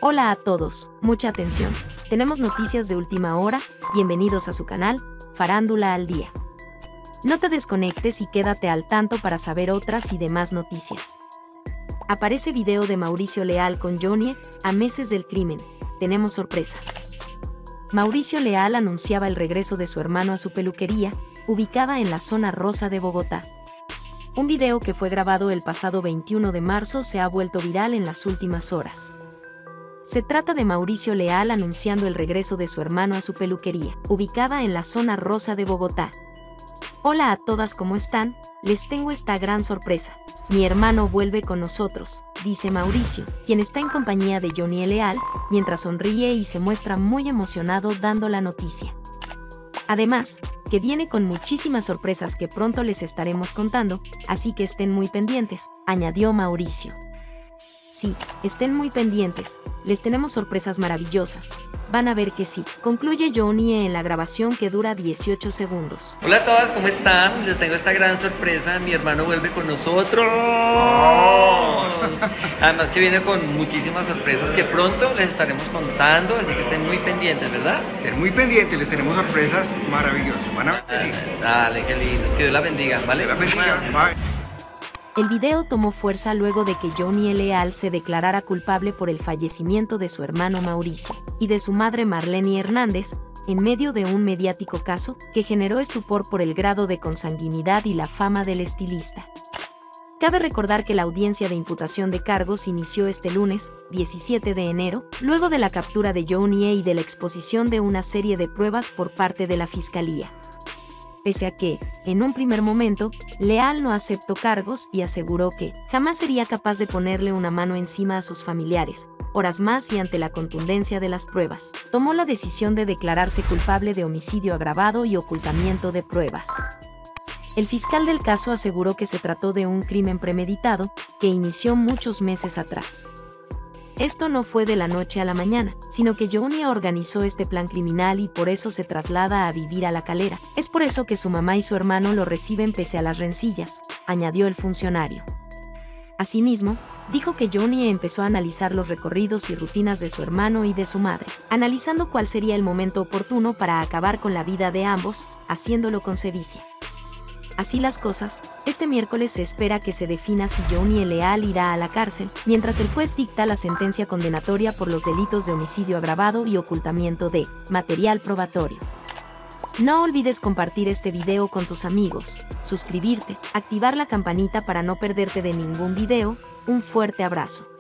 Hola a todos, mucha atención. Tenemos noticias de última hora, bienvenidos a su canal, Farándula al Día. No te desconectes y quédate al tanto para saber otras y demás noticias. Aparece video de Mauricio Leal con Johnny, a meses del crimen. Tenemos sorpresas. Mauricio Leal anunciaba el regreso de su hermano a su peluquería, ubicada en la zona rosa de Bogotá. Un video que fue grabado el pasado 21 de marzo se ha vuelto viral en las últimas horas. Se trata de Mauricio Leal anunciando el regreso de su hermano a su peluquería, ubicada en la zona rosa de Bogotá. Hola a todas, ¿cómo están? Les tengo esta gran sorpresa. Mi hermano vuelve con nosotros, dice Mauricio, quien está en compañía de Johnny Leal, mientras sonríe y se muestra muy emocionado dando la noticia. Además, que viene con muchísimas sorpresas que pronto les estaremos contando, así que estén muy pendientes, añadió Mauricio. Sí, estén muy pendientes, les tenemos sorpresas maravillosas. Van a ver que sí, concluye Johnny en la grabación que dura 18 segundos. Hola a todas, ¿cómo están? Les tengo esta gran sorpresa, mi hermano vuelve con nosotros. Además que viene con muchísimas sorpresas que pronto les estaremos contando, así que estén muy pendientes, ¿verdad? Estén muy pendientes, les tenemos sorpresas maravillosas. Van a ver que sí. Dale, qué lindo, que Dios la bendiga, ¿vale? Dios la bendiga, bye. El video tomó fuerza luego de que Johnny Leal se declarara culpable por el fallecimiento de su hermano Mauricio y de su madre Marlene Hernández, en medio de un mediático caso que generó estupor por el grado de consanguinidad y la fama del estilista. Cabe recordar que la audiencia de imputación de cargos inició este lunes, 17 de enero, luego de la captura de Johnny y de la exposición de una serie de pruebas por parte de la Fiscalía. Pese a que, en un primer momento, Leal no aceptó cargos y aseguró que jamás sería capaz de ponerle una mano encima a sus familiares. Horas más y ante la contundencia de las pruebas, tomó la decisión de declararse culpable de homicidio agravado y ocultamiento de pruebas. El fiscal del caso aseguró que se trató de un crimen premeditado que inició muchos meses atrás. Esto no fue de la noche a la mañana, sino que Johnny organizó este plan criminal y por eso se traslada a vivir a La Calera. Es por eso que su mamá y su hermano lo reciben pese a las rencillas, añadió el funcionario. Asimismo, dijo que Johnny empezó a analizar los recorridos y rutinas de su hermano y de su madre, analizando cuál sería el momento oportuno para acabar con la vida de ambos, haciéndolo con sevicia. Así las cosas, este miércoles se espera que se defina si Johnny Leal irá a la cárcel, mientras el juez dicta la sentencia condenatoria por los delitos de homicidio agravado y ocultamiento de material probatorio. No olvides compartir este video con tus amigos, suscribirte, activar la campanita para no perderte de ningún video. Un fuerte abrazo.